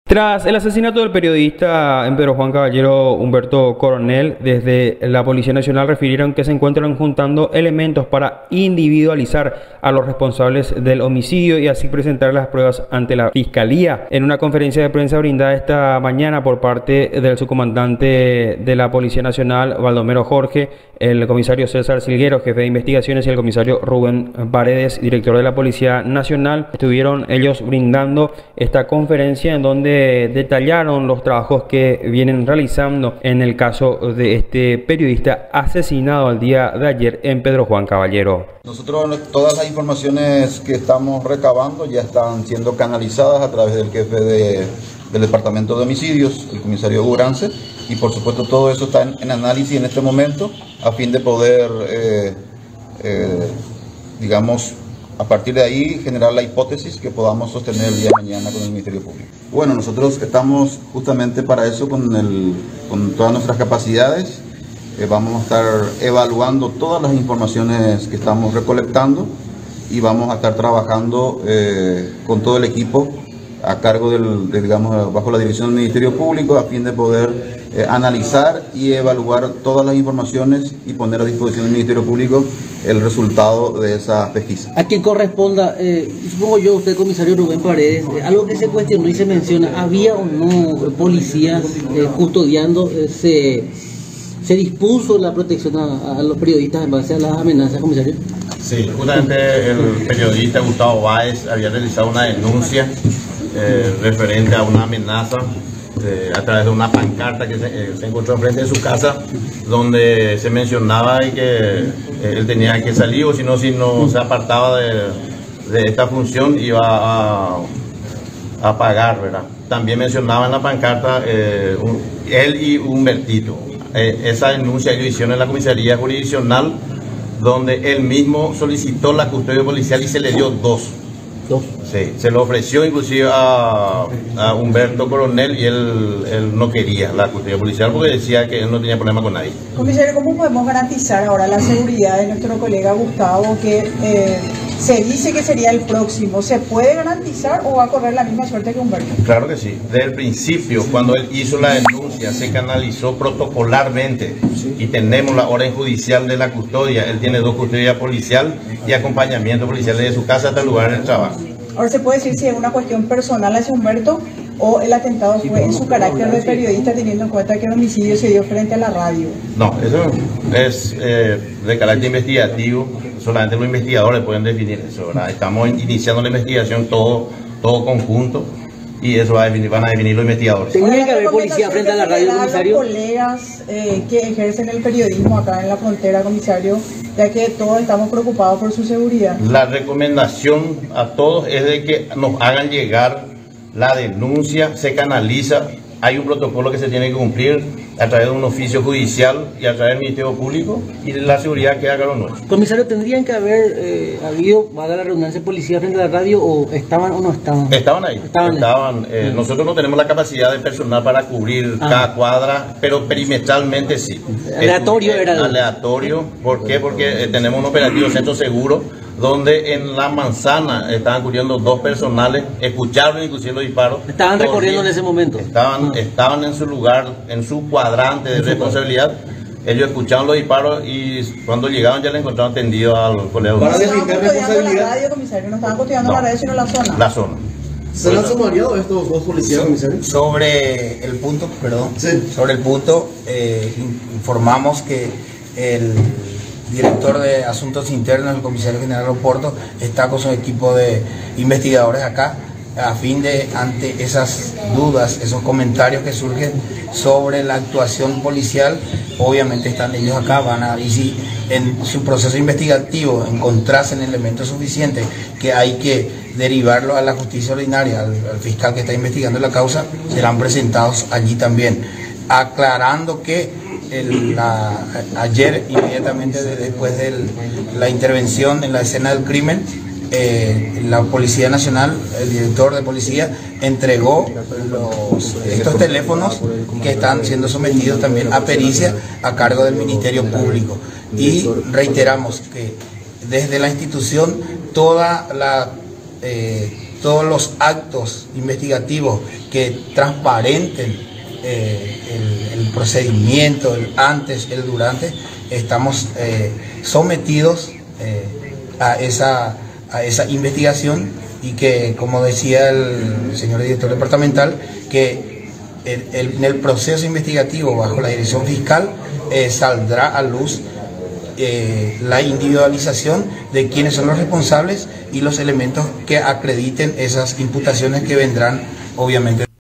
Tras el asesinato del periodista en Pedro Juan Caballero Humberto Coronel, desde la Policía Nacional refirieron que se encuentran juntando elementos para individualizar a los responsables del homicidio y así presentar las pruebas ante la Fiscalía. En una conferencia de prensa brindada esta mañana por parte del subcomandante de la Policía Nacional, Baldomero Jorge, el comisario César Silguero, jefe de investigaciones, y el comisario Rubén Paredes, director de la Policía Nacional, estuvieron ellos brindando esta conferencia en donde detallaron los trabajos que vienen realizando en el caso de este periodista asesinado el día de ayer en Pedro Juan Caballero. Nosotros todas las informaciones que estamos recabando ya están siendo canalizadas a través del jefe del Departamento de Homicidios, el comisario Urance, y por supuesto todo eso está en análisis en este momento a fin de poder, digamos, a partir de ahí generar la hipótesis que podamos sostener el día de mañana con el Ministerio Público. Bueno, nosotros estamos justamente para eso con todas nuestras capacidades. Vamos a estar evaluando todas las informaciones que estamos recolectando y vamos a estar trabajando con todo el equipo a cargo digamos, bajo la dirección del Ministerio Público a fin de poder analizar y evaluar todas las informaciones y poner a disposición del Ministerio Público el resultado de esa pesquisa. A quien corresponda, supongo yo, usted, comisario Rubén Paredes, algo que se cuestionó y se menciona, ¿había o no policías custodiando? ¿Se dispuso la protección a los periodistas en base a las amenazas, comisario? Sí, justamente el periodista Gustavo Báez había realizado una denuncia referente a una amenaza a través de una pancarta que se encontró enfrente de su casa, donde se mencionaba y que él tenía que salir, o si no se apartaba de esta función iba a pagar, ¿verdad? También mencionaba en la pancarta él y Humbertito. Esa denuncia ellos hicieron en la comisaría jurisdiccional, donde él mismo solicitó la custodia policial y se le dio dos. Sí, se lo ofreció inclusive a Humberto Coronel y él no quería la custodia policial porque decía que él no tenía problema con nadie. Comisario, ¿cómo podemos garantizar ahora la seguridad de nuestro colega Gustavo, que se dice que sería el próximo? ¿Se puede garantizar o va a correr la misma suerte que Humberto? Claro que sí. Desde el principio, cuando él hizo la denuncia, se canalizó protocolarmente y tenemos la orden judicial de la custodia. Él tiene 2 custodias policial y acompañamiento policial desde su casa hasta el lugar del trabajo. Ahora, ¿se puede decir si es una cuestión personal hacia Humberto o el atentado fue en su carácter de periodista, teniendo en cuenta que el homicidio se dio frente a la radio? No, eso es de carácter investigativo, solamente los investigadores pueden definir eso, ¿verdad? Estamos iniciando la investigación todo conjunto y eso van a definir los investigadores. ¿Tendría que haber policía frente a la radio, comisario? Los colegas que ejercen el periodismo acá en la frontera, comisario, ya que todos estamos preocupados por su seguridad. La recomendación a todos es de que nos hagan llegar la denuncia, se canaliza, hay un protocolo que se tiene que cumplir a través de un oficio judicial y a través del Ministerio Público, y la seguridad queda a cargo nuestro. Comisario, ¿tendrían que haber habido, va a dar la redundancia, policía frente a la radio, o estaban o no estaban? Estaban ahí. Nosotros no tenemos la capacidad de personal para cubrir cada cuadra, pero perimetralmente sí. Aleatorio era. Aleatorio. ¿Por qué? Porque tenemos un operativo centro seguro, donde en la manzana estaban cubriendo 2 personales, escucharon inclusive los disparos. ¿Estaban recorriendo en ese momento? Estaban en su lugar, en su cuadrante de responsabilidad. Ellos escucharon los disparos y cuando llegaron ya le encontraron tendido al colega. ¿Para deslindar responsabilidad? La radio, comisario, no estaban custodiando la radio, sino la zona. La zona. ¿Se han sumariado estos 2 policías, comisario? Sobre el punto, informamos que el director de Asuntos Internos, el comisario general Oporto, está con su equipo de investigadores acá a fin de, ante esas dudas, esos comentarios que surgen sobre la actuación policial, obviamente están ellos acá, y si en su proceso investigativo encontrasen elementos suficientes que hay que derivarlo a la justicia ordinaria, al fiscal que está investigando la causa, serán presentados allí también, aclarando que ayer, inmediatamente después de la intervención en la escena del crimen, la Policía Nacional, el director de policía, entregó estos teléfonos que están siendo sometidos también a pericia a cargo del Ministerio Público. Y reiteramos que desde la institución toda la todos los actos investigativos que transparenten el procedimiento, el antes, el durante, estamos sometidos a esa investigación, y que, como decía el señor director departamental, que en el proceso investigativo bajo la dirección fiscal saldrá a luz la individualización de quiénes son los responsables y los elementos que acrediten esas imputaciones que vendrán, obviamente.